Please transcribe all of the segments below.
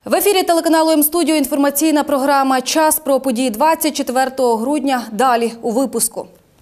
В ефірі телеканалу М-студіо інформаційна програма «Час» про події 24 грудня. Далі у випуску.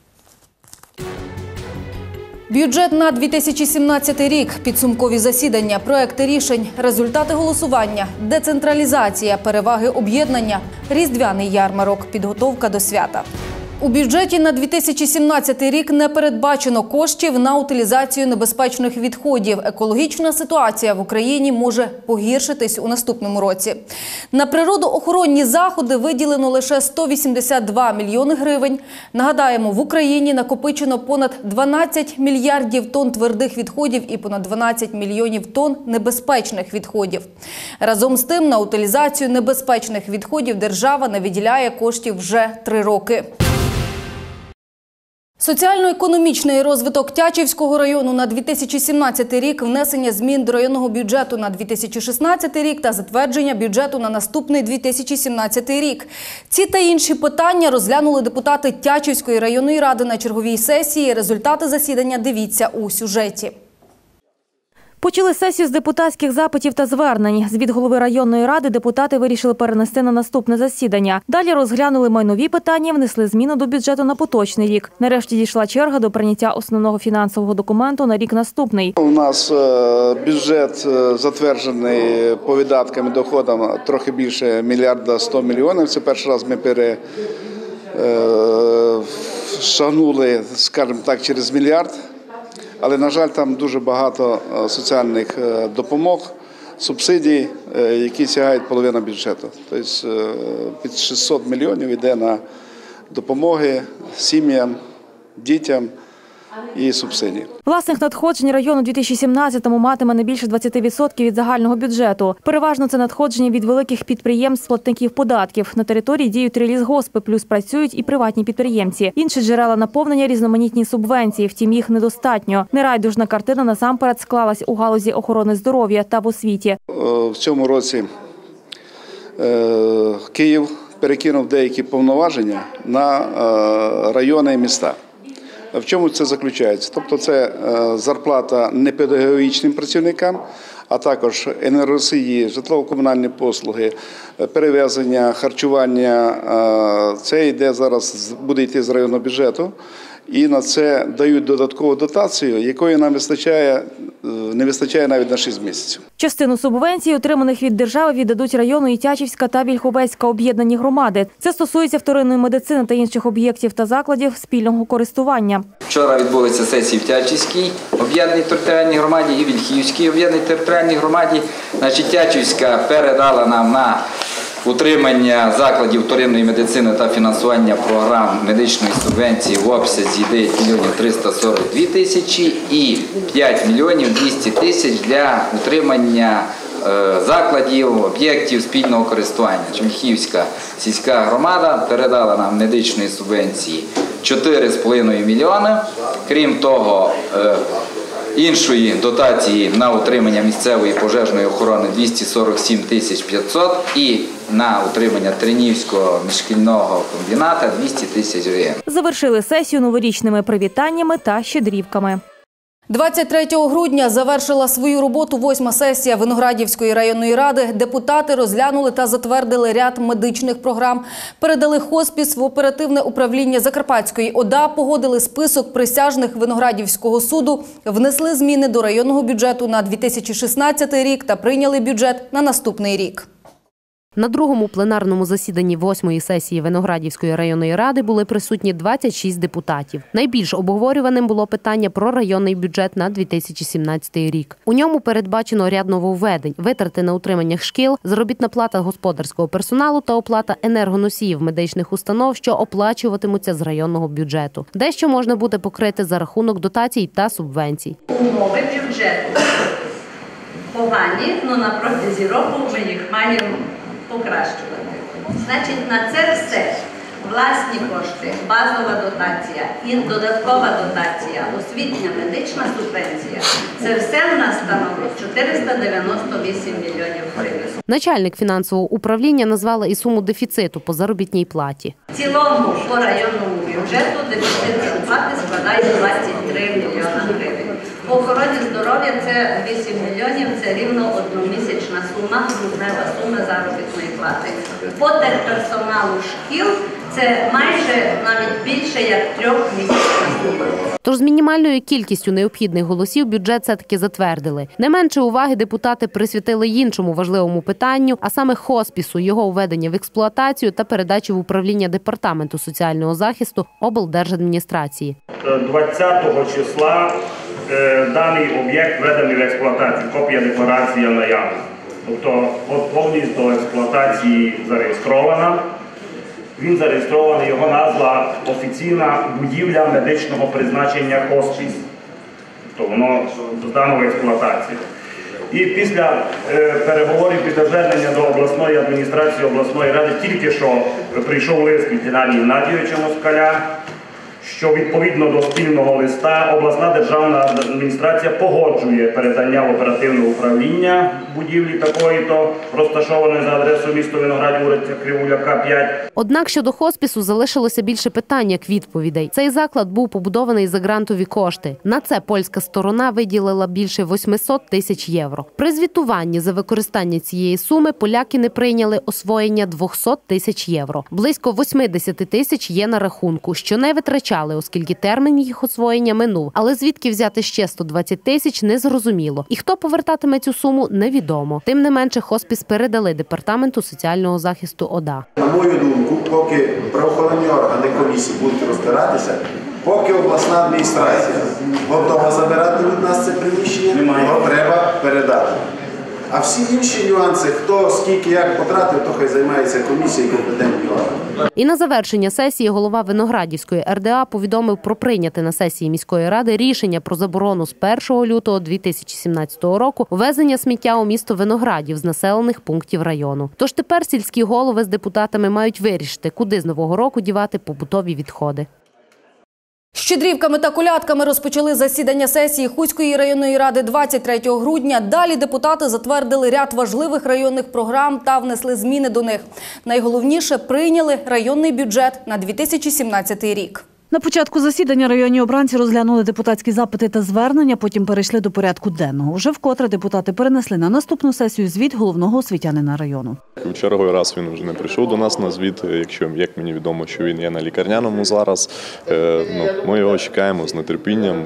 Бюджет на 2017 рік, підсумкові засідання, проекти рішень, результати голосування, децентралізація, переваги об'єднання, різдвяний ярмарок, підготовка до свята. У бюджеті на 2017 рік не передбачено коштів на утилізацію небезпечних відходів. Екологічна ситуація в Україні може погіршитись у наступному році. На природоохоронні заходи виділено лише 182 мільйони гривень. Нагадаємо, в Україні накопичено понад 12 мільярдів тонн твердих відходів і понад 12 мільйонів тонн небезпечних відходів. Разом з тим, на утилізацію небезпечних відходів держава не виділяє коштів вже 3 роки. Соціально-економічний розвиток Тячівського району на 2017 рік, внесення змін до районного бюджету на 2016 рік та затвердження бюджету на наступний 2017 рік. Ці та інші питання розглянули депутати Тячівської районної ради на черговій сесії. Результати засідання дивіться у сюжеті. Почали сесію з депутатських запитів та звернень. Звіт голови районної ради депутати вирішили перенести на наступне засідання. Далі розглянули майнові питання, внесли зміни до бюджету на поточний рік. Нарешті дійшла черга до прийняття основного фінансового документу на рік наступний. У нас бюджет затверджений по видаткам і доходам трохи більше 1 мільярда 100 мільйонів. Це перший раз ми перешагнули, скажімо так, через мільярд. Але, на жаль, там дуже багато соціальних допомог, субсидій, які сягають половину бюджету. Тобто під 600 мільйонів йде на допомоги сім'ям, дітям і субсидії. Власних надходжень району у 2017-му матиме не більше 20% від загального бюджету. Переважно це надходження від великих підприємств-платників податків. На території діють релізгоспи, плюс працюють і приватні підприємці. Інші джерела наповнення – різноманітні субвенції, втім їх недостатньо. Нерайдужна картина насамперед склалась у галузі охорони здоров'я та в освіті. В цьому році Київ перекинув деякі повноваження на райони і міста. В чому це заключається? Тобто це зарплата непедагогічним працівникам, а також енергоносії, житлово-комунальні послуги, перевезення, харчування. Це йде зараз, буде йти з районного бюджету. І на це дають додаткову дотацію, якої нам не вистачає навіть на 6 місяців. Частину субвенцій, отриманих від держави, віддадуть району і Тячівська та Вільховецька об'єднані громади. Це стосується вторинної медицини та інших об'єктів та закладів спільного користування. Вчора відбулися сесії в Тячівській об'єднаній територіальній громаді і Вільхівській об'єднаній територіальній громаді. Тячівська передала нам на утримання закладів вторинної медицини та фінансування програм медичної субвенції в обсязі 9 мільйонів 342 тисячі і 5 мільйонів 200 тисяч для утримання закладів, об'єктів спільного користування. Вільхівська сільська громада передала нам медичної субвенції 4,5 мільйони. Крім того, іншої дотації на утримання місцевої пожежної охорони 247 тисяч 500 і на утримання Тринівського міжшкільного комбіната 200 тисяч гривень. Завершили сесію новорічними привітаннями та щедрівками. 23 грудня завершила свою роботу 8-ма сесія Виноградівської районної ради. Депутати розглянули та затвердили ряд медичних програм, передали хоспіс в оперативне управління Закарпатської ОДА, погодили список присяжних Виноградівського суду, внесли зміни до районного бюджету на 2016 рік та прийняли бюджет на наступний рік. На другому пленарному засіданні 8-ї сесії Виноградівської районної ради були присутні 26 депутатів. Найбільш обговорюваним було питання про районний бюджет на 2017 рік. У ньому передбачено ряд нововведень – витрати на утримання шкіл, заробітна плата господарського персоналу та оплата енергоносіїв медичних установ, що оплачуватимуться з районного бюджету. Дещо можна буде покрити за рахунок дотацій та субвенцій. Умови бюджету погані, але на протязі року ми їх маємо покращувати. Значить, на це все власні кошти, базова дотація і додаткова дотація, освітня медична субвенція – це все в нас становить 498 мільйонів гривень. Начальник фінансового управління назвала і суму дефіциту по заробітній платі. В цілому по районному бюджету дефіцит зарплати складає 23 мільйона гривень. По охороні здоров'я це 8 мільйонів, це рівно одномісячна сума, груднева сума заробітної плати. По техперсоналу шкіл це майже навіть більше як 3-місячна сума. Тож з мінімальною кількістю необхідних голосів бюджет все-таки затвердили. Не менше уваги депутати присвятили іншому важливому питанню, а саме хоспісу, його введення в експлуатацію та передачі в управління Департаменту соціального захисту облдержадміністрації. 20 числа даний об'єкт введений в експлуатацію, копія декларації наявна. Тобто повністю до експлуатації зареєстрована. Він зареєстрований, його назва офіційна будівля медичного призначення хоспіс. Тобто воно здано в експлуатацію. І після переговорів, після звернення до обласної адміністрації, обласної ради, тільки що прийшов лист від Геннадія Геннадійовича Москаля, що відповідно до спільного листа обласна державна адміністрація погоджує передання в оперативне управління будівлі такої-то, розташованої за адресою місто Виноградів, вулиця Кривуляка, 5. Однак щодо хоспісу залишилося більше питань, як відповідей. Цей заклад був побудований за грантові кошти. На це польська сторона виділила більше 800 тисяч євро. При звітуванні за використання цієї суми поляки не прийняли освоєння 200 тисяч євро. Близько 80 тисяч є на рахунку, що не витрачали, оскільки термін їх освоєння минув. Але звідки взяти ще 120 тисяч – незрозуміло. І хто повертатиме цю суму – невідомо. Тим не менше, хоспіс передали Департаменту соціального захисту ОДА. На мою думку, поки правоохоронні органи комісії будуть розбиратися, поки обласна адміністрація готова забирати від нас це приміщення, його треба передати. А всі інші нюанси, хто скільки як потратив, то хай займається комісія і компетентні органи. І на завершення сесії голова Виноградівської РДА повідомив про прийняте на сесії міської ради рішення про заборону з 1 лютого 2017 року ввезення сміття у місто Виноградів з населених пунктів району. Тож тепер сільські голови з депутатами мають вирішити, куди з нового року дівати побутові відходи. Щедрівками та колядками розпочали засідання сесії Хуської районної ради 23 грудня. Далі депутати затвердили ряд важливих районних програм та внесли зміни до них. Найголовніше – прийняли районний бюджет на 2017 рік. На початку засідання районні обранці розглянули депутатські запити та звернення, потім перейшли до порядку денного. Вже вкотре депутати перенесли на наступну сесію звіт головного освітянина району. В черговий раз він вже не прийшов до нас на звіт, якщо, як мені відомо, що він є на лікарняному зараз. Ми його чекаємо з нетерпінням.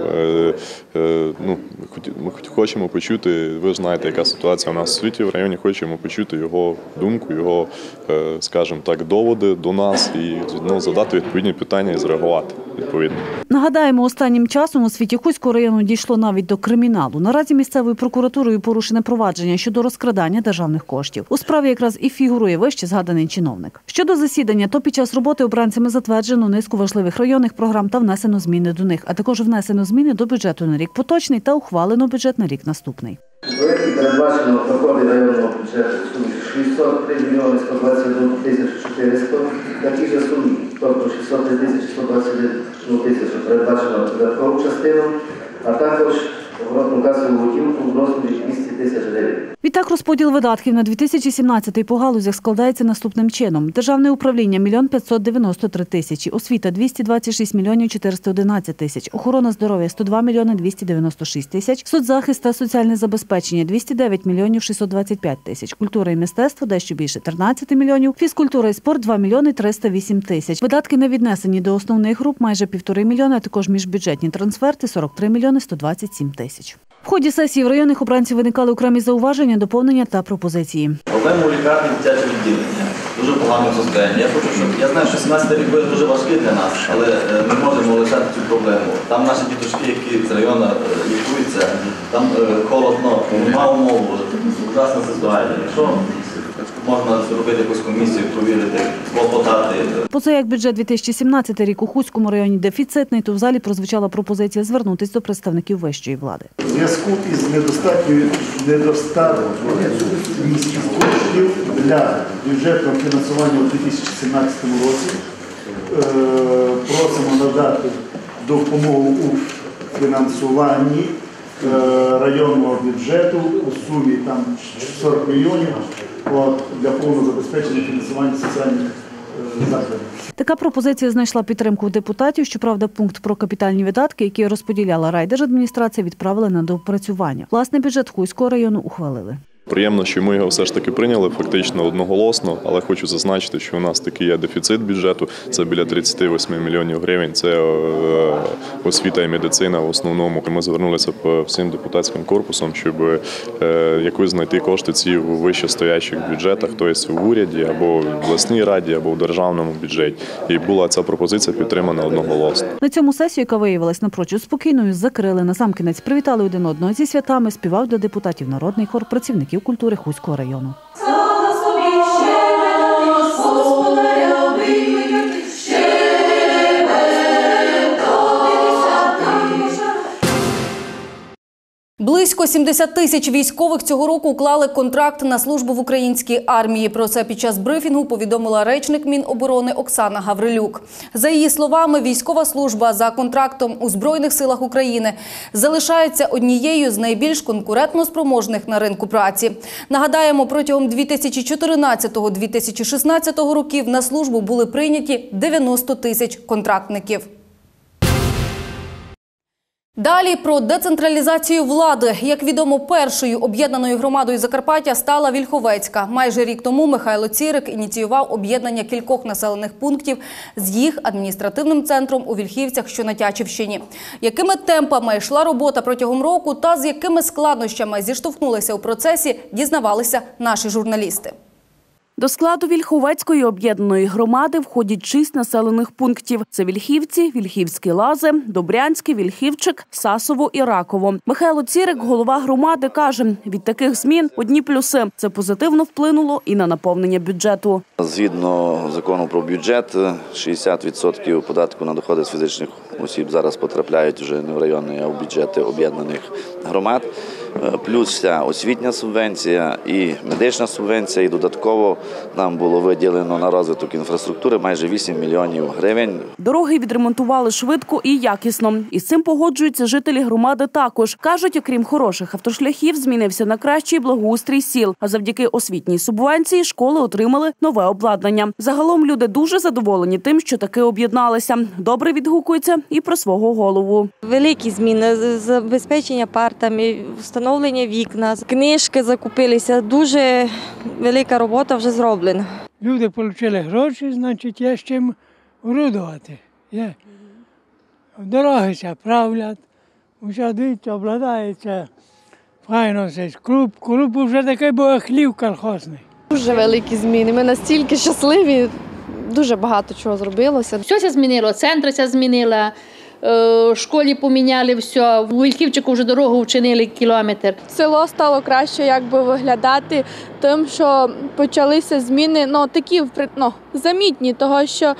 Ми хочемо почути, ви ж знаєте, яка ситуація у нас в освіті в районі, хочемо почути його думку, його, скажімо так, доводи до нас і задати відповідні питання і зреагувати відповідно. Нагадаємо, останнім часом у освіті Хуського району дійшло навіть до криміналу. Наразі місцевою прокуратурою порушене провадження щодо розкрадання державних коштів. У справі якраз і фігурує вище згаданий чиновник. Щодо засідання, то під час роботи обранцями затверджено низку важливих районних програм та внесено зміни до них, а також внесено зміни до бюджету на рік поточний та ухвалено бюджет на рік наступний. У проєкті передбачено доходи районного бюджету в сумі 603 мільйони 121 тисячу 400, такі ж сумі, тобто 603 тисячі 121 тисячу передбачено додаткову частину, а також оборотну касову готівку в розмірі 200 тисяч гривень. Відтак розподіл видатків на 2017 по галузях складається наступним чином. Державне управління – 1 593 тисячі, освіта – 226 мільйонів 411 тисяч, охорона здоров'я – 102 мільйони 296 тисяч, соцзахист та соціальне забезпечення – 209 мільйонів 625 тисяч, культура і мистецтво – дещо більше 13 мільйонів, фізкультура і спорт – 2 мільйони 308 тисяч. Видатки не віднесені до основних груп – майже 1,5 мільйона, а також міжбюджетні трансферти – 43 мільйони 127 тисяч. В ході сесії в районних обранців виникали окремі зауваження, доповнення та пропозиції. Проблема у лікарні дитяче відділення. Дуже погано состояння. Я знаю, що 17 рік буде дуже важкий для нас, але ми можемо лишати цю проблему. Там наші діточки, які з району лікуються, там холодно, мало умов, ужасна ситуація. Якщо можна зробити якусь комісію, провірити, клопотати. Поза як бюджет 2017 рік у Хуському районі дефіцитний, то в залі прозвучала пропозиція звернутися до представників вищої влади. У зв'язку із недостатком міських коштів для бюджетного фінансування у 2017 році просимо надати допомогу у фінансуванні районного бюджету у сумі там 40 мільйонів для повного забезпечення фінансування соціальних закладів. Така пропозиція знайшла підтримку у депутатів. Щоправда, пункт про капітальні видатки, який розподіляла райдержадміністрація, відправили на доопрацювання. Власне, бюджет Хуського району ухвалили. Приємно, що ми його все ж таки прийняли фактично одноголосно, але хочу зазначити, що у нас такий є дефіцит бюджету, це біля 38 мільйонів гривень, це освіта і медицина в основному. Ми звернулися всім депутатським корпусом, щоб якось знайти кошти ці у вищестоящих бюджетах, тобто в уряді, або в обласній раді, або в державному бюджеті. І була ця пропозиція підтримана одноголосно. На цьому сесію, яка виявилась напрочуд спокійною, закрили. Насамкінець привітали один одного зі святами, співав для депутатів народний хор працівників культури Хуського району. Близько 70 тисяч військових цього року уклали контракт на службу в українській армії. Про це під час брифінгу повідомила речник Міноборони Оксана Гаврилюк. За її словами, військова служба за контрактом у Збройних силах України залишається однією з найбільш конкурентноспроможних на ринку праці. Нагадаємо, протягом 2014-2016 років на службу були прийняті 90 тисяч контрактників. Далі про децентралізацію влади. Як відомо, першою об'єднаною громадою Закарпаття стала Вільховецька. Майже рік тому Михайло Цірик ініціював об'єднання кількох населених пунктів з їх адміністративним центром у Вільхівцях, що на Тячівщині. Якими темпами йшла робота протягом року та з якими складнощами зіштовхнулися у процесі, дізнавалися наші журналісти. До складу Вільховецької об'єднаної громади входять 6 населених пунктів. Це Вільхівці, Вільхівські Лази, Добрянський, Вільхівчик, Сасово і Раково. Михайло Цірик, голова громади, каже, від таких змін одні плюси. Це позитивно вплинуло і на наповнення бюджету. Згідно закону про бюджет, 60% податку на доходи з фізичних осіб зараз потрапляють вже не в районні, а в бюджети об'єднаних громад. Плюс вся освітня субвенція і медична субвенція, і додатково нам було виділено на розвиток інфраструктури майже 8 мільйонів гривень. Дороги відремонтували швидко і якісно. І з цим погоджуються жителі громади також. Кажуть, окрім хороших автошляхів, змінився на кращий благоустрій сіл. А завдяки освітній субвенції школи отримали нове обладнання. Загалом люди дуже задоволені тим, що таки об'єдналися. Добре відгукуються і про свого голову. Великі зміни, забезпечення партами, встановлення вікна, книжки закупилися. Дуже велика робота вже зроблена. Люди отримали гроші, значить є з чим орудувати. Дороги правлять, усе дивіться, обладається. Файно цей клуб вже такий хлів колхозний. Дуже великі зміни, ми настільки щасливі, дуже багато чого зробилося. Все змінило, центр змінила. В школі поміняли все, в Вільхівчику вже дорогу вчинили кілометр. Село стало краще виглядати тим, що почалися зміни, такі замітні, того що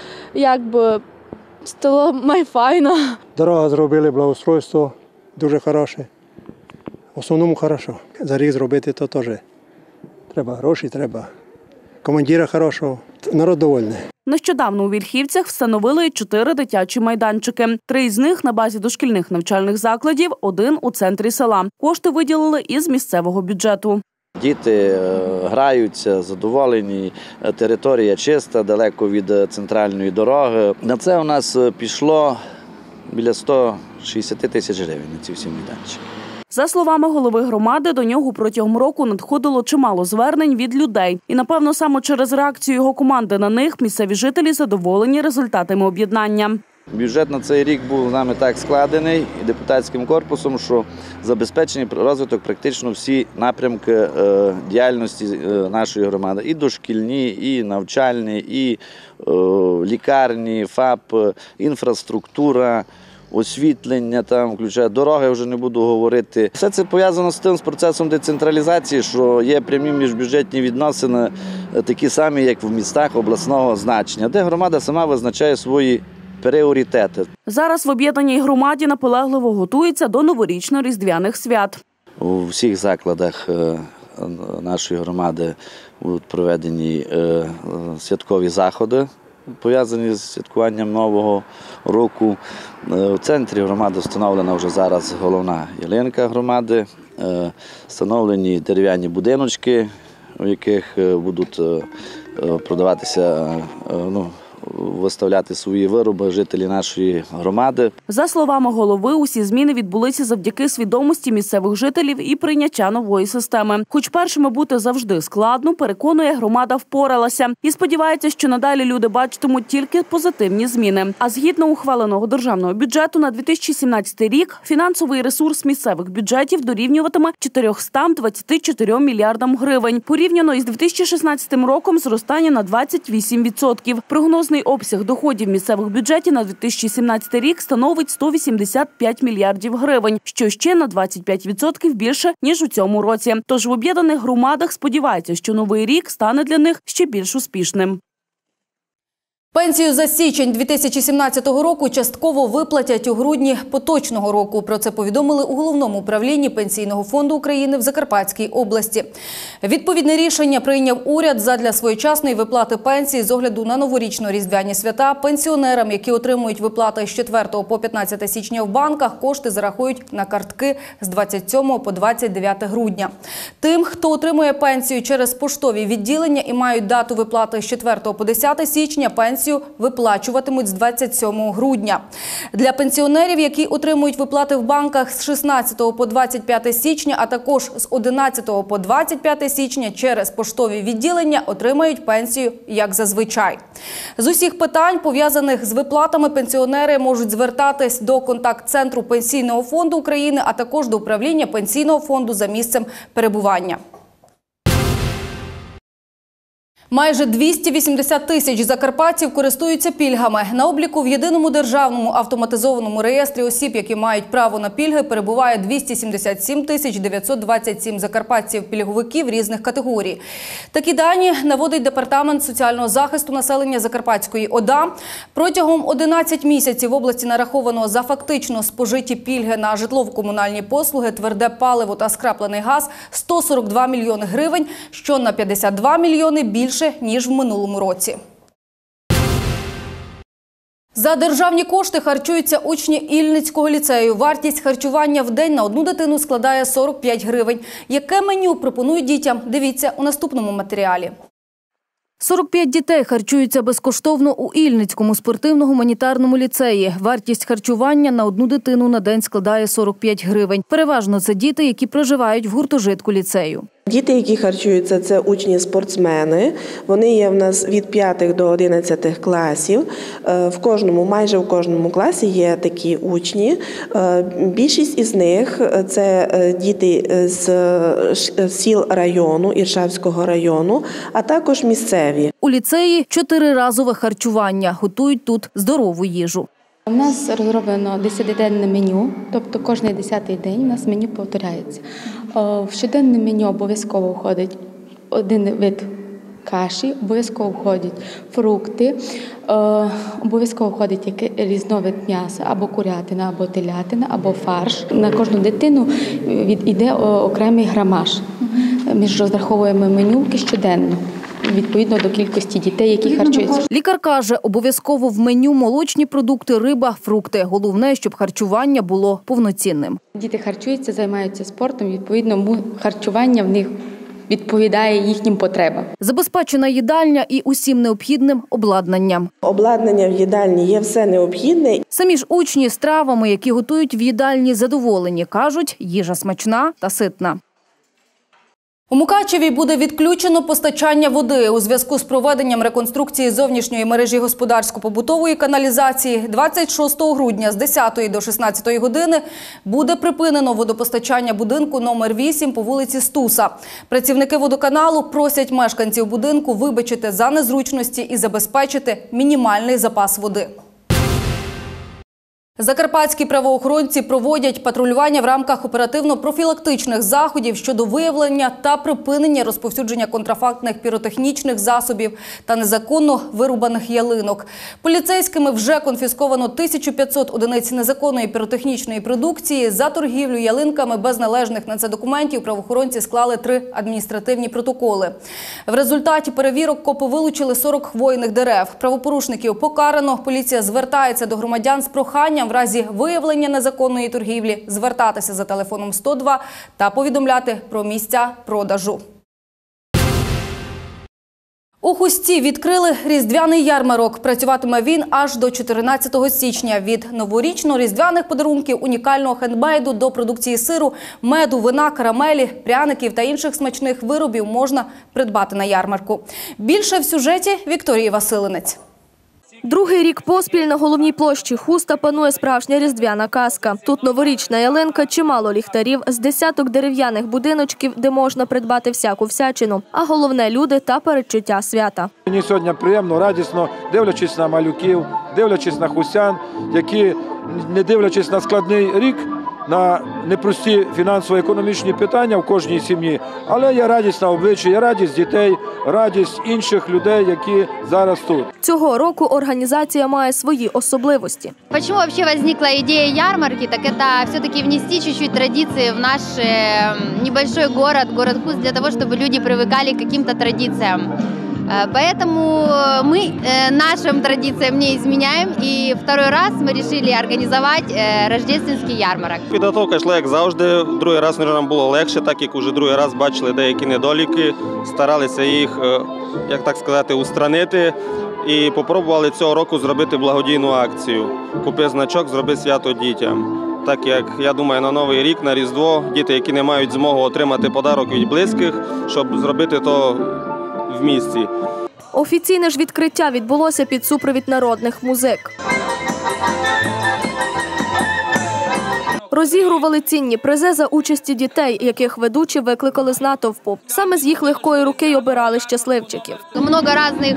стало майфайно. Дорога зробили, благоустройство дуже хороше. В основному хорошо. За рік зробити то теж треба гроші, треба командира хорошого, народ довольний. Нещодавно у Вільхівцях встановили 4 дитячі майданчики. 3 з них на базі дошкільних навчальних закладів, 1 у центрі села. Кошти виділили із місцевого бюджету. Діти граються, задоволені, територія чиста, далеко від центральної дороги. На це у нас пішло біля 160 тисяч гривень на ці всі майданчики. За словами голови громади, до нього протягом року надходило чимало звернень від людей. І, напевно, саме через реакцію його команди на них місцеві жителі задоволені результатами об'єднання. Бюджет на цей рік був з нами так складений і депутатським корпусом, що забезпечені розвиток практично всі напрямки діяльності нашої громади. І дошкільні, і навчальні, і лікарні, ФАП, інфраструктура, освітлення, включає дороги, я вже не буду говорити. Все це пов'язано з процесом децентралізації, що є прямі міжбюджетні відносини, такі самі, як в містах обласного значення, де громада сама визначає свої пріоритети. Зараз в об'єднаній громаді наполегливо готується до новорічно-різдвяних свят. У всіх закладах нашої громади будуть проведені святкові заходи, пов'язані з святкуванням Нового року. У центрі громади встановлена вже зараз головна ялинка громади, встановлені дерев'яні будиночки, у яких будуть продаватися, виставляти свої вироби жителі нашої громади. За словами голови, усі зміни відбулися завдяки свідомості місцевих жителів і прийняття нової системи. Хоч першими бути завжди складно, переконує, громада впоралася. І сподівається, що надалі люди бачитимуть тільки позитивні зміни. А згідно ухваленого державного бюджету на 2017 рік, фінансовий ресурс місцевих бюджетів дорівнюватиме 424 мільярдам гривень. Порівняно із 2016 роком зростання на 28%. Прогнозний обсяг доходів місцевих бюджетів на 2017 рік становить 185 мільярдів гривень, що ще на 25% більше, ніж у цьому році. Тож в об'єднаних громадах сподіваються, що новий рік стане для них ще більш успішним. Пенсію за січень 2017 року частково виплатять у грудні поточного року. Про це повідомили у Головному управлінні Пенсійного фонду України в Закарпатській області. Відповідне рішення прийняв уряд задля своєчасної виплати пенсії з огляду на новорічно-різдвяні свята. Пенсіонерам, які отримують виплати з 4 по 15 січня в банках, кошти зарахують на картки з 27 по 29 грудня. Тим, хто отримує пенсію через поштові відділення і мають дату виплати з 4 по 10 січня, пенсію виплачуватимуть з 27 грудня. Для пенсіонерів, які отримують виплати в банках з 16 по 25 січня, а також з 11 по 25 січня через поштові відділення, отримають пенсію як зазвичай. З усіх питань, пов'язаних з виплатами, пенсіонери можуть звертатись до контакт-центру Пенсійного фонду України, а також до управління Пенсійного фонду за місцем перебування. Майже 280 тисяч закарпатців користуються пільгами. На обліку в Єдиному державному автоматизованому реєстрі осіб, які мають право на пільги, перебуває 277 тисяч 927 закарпатців-пільговиків різних категорій. Такі дані наводить Департамент соціального захисту населення Закарпатської ОДА. Протягом 11 місяців в області нараховано за фактично спожиті пільги на житлово-комунальні послуги, тверде паливо та скраплений газ 142 мільйони гривень, що на 52 мільйони більше, ніж в минулому році. За державні кошти харчуються учні Ільницького ліцею. Вартість харчування в день на одну дитину складає 45 гривень. Яке меню пропонують дітям? Дивіться у наступному матеріалі. 45 дітей харчуються безкоштовно у Ільницькому спортивно-гуманітарному ліцеї. Вартість харчування на одну дитину на день складає 45 гривень. Переважно це діти, які проживають в гуртожитку ліцею. Діти, які харчуються, це учні-спортсмени. Вони є в нас від 5 до 11 класів. Майже в кожному класі є такі учні. Більшість із них – це діти з сіл району, Іршавського району, а також місцеві. У ліцеї 4-разове харчування. Готують тут здорову їжу. У нас розроблено 10-денне меню, тобто кожний 10-й день у нас меню повторяється. В щоденне меню обов'язково входить один вид каші, обов'язково входять фрукти, обов'язково входить різновид м'яса, або курятина, або телятина, або фарш. На кожну дитину йде окремий грамаж. Ми ж розраховуємо меню щоденно, відповідно до кількості дітей, які харчуються. Лікар каже, обов'язково в меню молочні продукти, риба, фрукти. Головне, щоб харчування було повноцінним. Діти харчуються, займаються спортом, відповідно, харчування в них відповідає їхнім потребам. Забезпечена їдальня і усім необхідним обладнанням. Обладнання в їдальні є все необхідне. Самі ж учні стравами, які готують в їдальні, задоволені. Кажуть, їжа смачна та ситна. У Мукачеві буде відключено постачання води у зв'язку з проведенням реконструкції зовнішньої мережі господарсько-побутової каналізації. 26 грудня з 10 до 16 години буде припинено водопостачання будинку номер 8 по вулиці Стуса. Працівники водоканалу просять мешканців будинку вибачити за незручності і забезпечити мінімальний запас води. Закарпатські правоохоронці проводять патрулювання в рамках оперативно-профілактичних заходів щодо виявлення та припинення розповсюдження контрафактних піротехнічних засобів та незаконно вирубаних ялинок. Поліцейськими вже конфісковано 1500 одиниць незаконної піротехнічної продукції. За торгівлю ялинками без належних на це документів правоохоронці склали 3 адміністративні протоколи. В результаті перевірок копи вилучили 40 хвойних дерев. Правопорушників покарано. Поліція звертається до громадян з проханням в разі виявлення незаконної торгівлі звертатися за телефоном 102 та повідомляти про місця продажу. У Хусті відкрили різдвяний ярмарок. Працюватиме він аж до 14 січня. Від новорічно-різдвяних подарунків, унікального хендмейду до продукції сиру, меду, вина, карамелі, пряників та інших смачних виробів можна придбати на ярмарку. Більше в сюжеті Вікторії Василинець. Другий рік поспіль на головній площі Хуста панує справжня різдвяна казка. Тут новорічна ялинка, чимало ліхтарів, з десяток дерев'яних будиночків, де можна придбати всяку всячину. А головне – люди та передчуття свята. Мені сьогодні приємно, радісно, дивлячись на малюків, дивлячись на хустян, які, не дивлячись на складний рік, на непрості фінансово-економічні питання в кожній сім'ї. Але є радість на обличчі, є радість дітей, радість інших людей, які зараз тут. Цього року організація має свої особливості. Почему вообще возникла идея ярмарки? Так это все-таки внести чуть-чуть традиции в наш небольшой город Хуст, для того, чтобы люди привыкали к каким-то традициям. Поэтому мы нашим традициям не изменяем, и второй раз мы решили организовать рождественский ярмарок. Підготовка йшла, як завжди. Другий раз нам було легше, так як уже другий раз бачили деякі недоліки, старалися їх, як так сказати, устранити. І спробували цього року зробити благодійну акцію. Купи значок, зроби свято дітям. Так як, я думаю, на Новий рік, на Різдво, діти, які не мають змоги отримати подарок від близьких, щоб зробити то в місті. Офіційне ж відкриття відбулося під супровід народних музик. Розігрували цінні призи за участі дітей, яких ведучі викликали з натовпу. Саме з їх легкої руки й обирали щасливчиків. Много різних,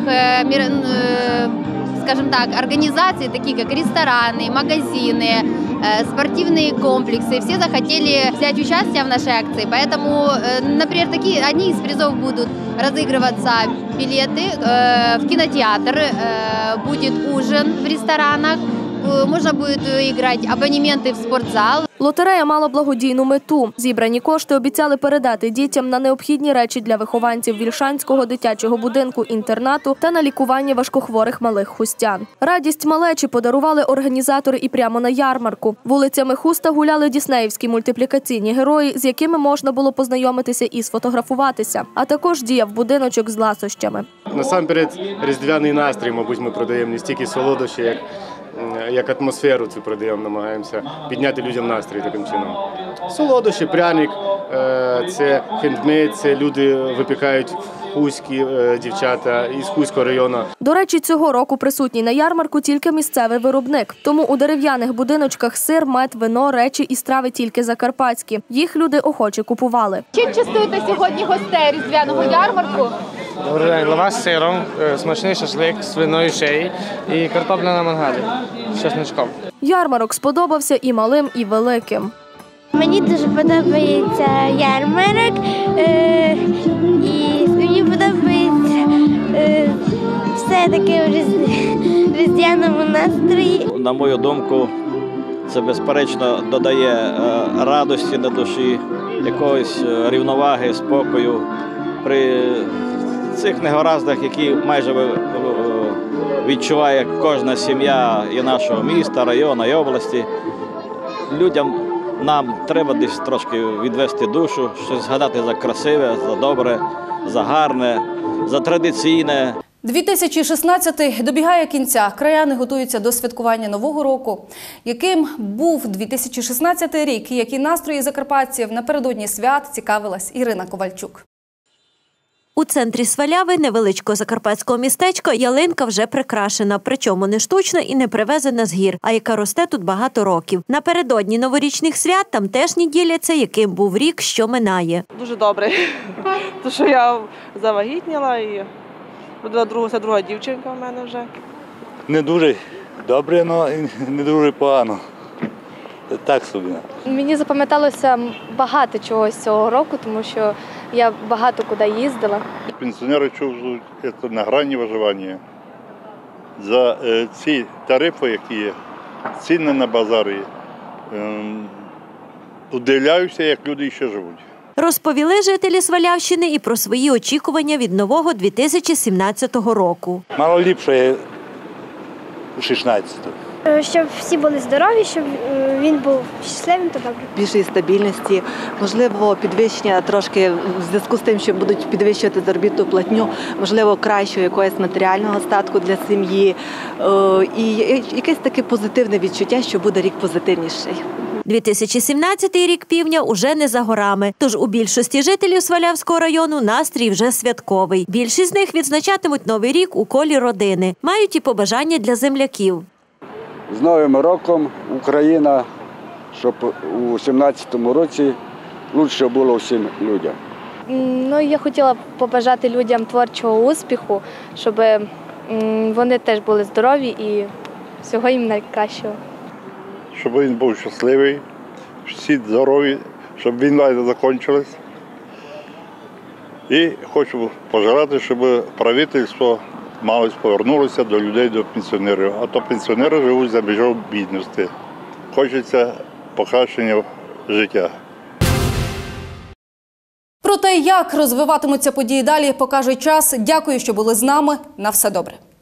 скажем так, организаций, таких как рестораны, магазины, спортивные комплексы. Все захотели взять участие в нашей акции, поэтому, например, одни из призов будут разыгрываться билеты в кинотеатр, будет ужин в ресторанах, можна буде грати абонементи в спортзал. Лотерея мала благодійну мету. Зібрані кошти обіцяли передати дітям на необхідні речі для вихованців Вільшанського дитячого будинку-інтернату та на лікування важкохворих малих хустян. Радість малечі подарували організатори і прямо на ярмарку. Вулицями Хуста гуляли діснеївські мультиплікаційні герої, з якими можна було познайомитися і сфотографуватися. А також діяв будиночок з ласощами. Насамперед, різдвяний настрій, мабуть, ми продаємо не стільки солодощі, як атмосферу цю продаємо, намагаємося підняти людям настрій таким чином. Солодощі, пряник, це хендмейд, це люди випікають хуські дівчата із Хуського району. До речі, цього року присутній на ярмарку тільки місцевий виробник. Тому у дерев'яних будиночках сир, мед, вино, речі і страви тільки закарпатські. Їх люди охоче купували. Чим частуєте сьогодні гостей різдвяного ярмарку? Добрий день. Лаваш з сиром, смачний шашлик з свиної шиї і картопля на мангалі з чесничком. Ярмарок сподобався і малим, і великим. Мені дуже подобається ярмарок, і мені подобається все таке в різдвяному настрої. На мою думку, це безперечно додає радості на душі, якоїсь рівноваги, спокою. При цих негараздах, які майже відчуває кожна сім'я і нашого міста, району, і області, людям нам треба десь трошки відвести душу, щось згадати за красиве, за добре, за гарне, за традиційне. 2016 добігає кінця. Краяни готуються до святкування Нового року. Яким був 2016 рік і які настрої закарпатців напередодні свят, цікавилась Ірина Ковальчук. У центрі Сваляви, невеличкого закарпатського містечка, ялинка вже прикрашена, причому не штучна і не привезена з гір, а яка росте тут багато років. Напередодні новорічних свят тамтешні діляться, яким був рік, що минає. Дуже добре, тому що я завагітніла і це друга дівчинка в мене вже. Не дуже добре, але не дуже погано. Так собі. Мені запам'яталося багато чогось цього року, тому що я багато куди їздила. Пенсіонери чують на грані виживання. За ці тарифи, які є, ціни на базарі, удивляюся, як люди ще живуть. Розповіли жителі Свалявщини і про свої очікування від нового 2017 року. Мало ліпше 16-го. Щоб всі були здорові, щоб він був щасливим та добрим. Більшої стабільності, можливо, підвищення трошки в зв'язку з тим, що будуть підвищувати заробітну платню, можливо, кращого якогось матеріального статку для сім'ї і якесь таке позитивне відчуття, що буде рік позитивніший. 2017 рік півдня уже не за горами, тож у більшості жителів Свалявського району настрій вже святковий. Більшість з них відзначатимуть Новий рік у колі родини. Мають і побажання для земляків. З Новим роком Україна, щоб у 2017 році краще було всім людям. Я хотіла побажати людям творчого успіху, щоб вони теж були здорові і всього їм найкращого. Щоб він був щасливий, всі здорові, щоб війна не закінчилась. І хочу побажати, щоб правительство малось повернулося до людей, до пенсіонерів. А то пенсіонери живуть за межою бідності. Хочеться покращення життя. Про те, як розвиватимуться події далі, покаже час. Дякую, що були з нами. На все добре.